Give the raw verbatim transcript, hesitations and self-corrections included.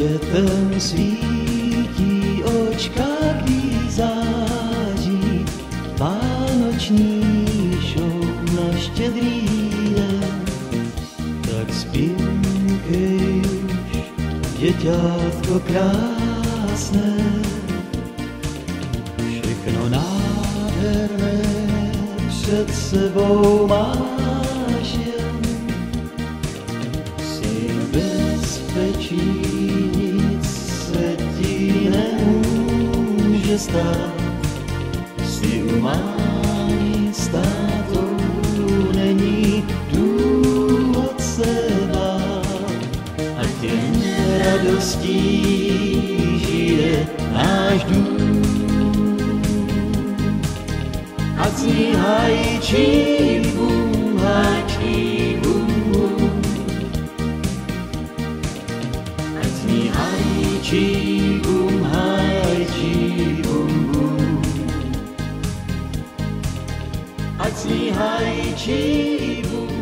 Světem svítí očka, když září vánoční šouk na štědrý den. Tak spinkej už, děťátko krásné, všechno nádherné před sebou máš jen. Jsi v bezpečí, nic se ti nemůže stát. Jsi u mámy s tátou, není důvod se bát. Ať jen radostí žije náš dům. Ať zní hajčí bum, hajčí bum bum. Ať zní hajčí bum, hajčí bum bum. Ať zní hajčí bum.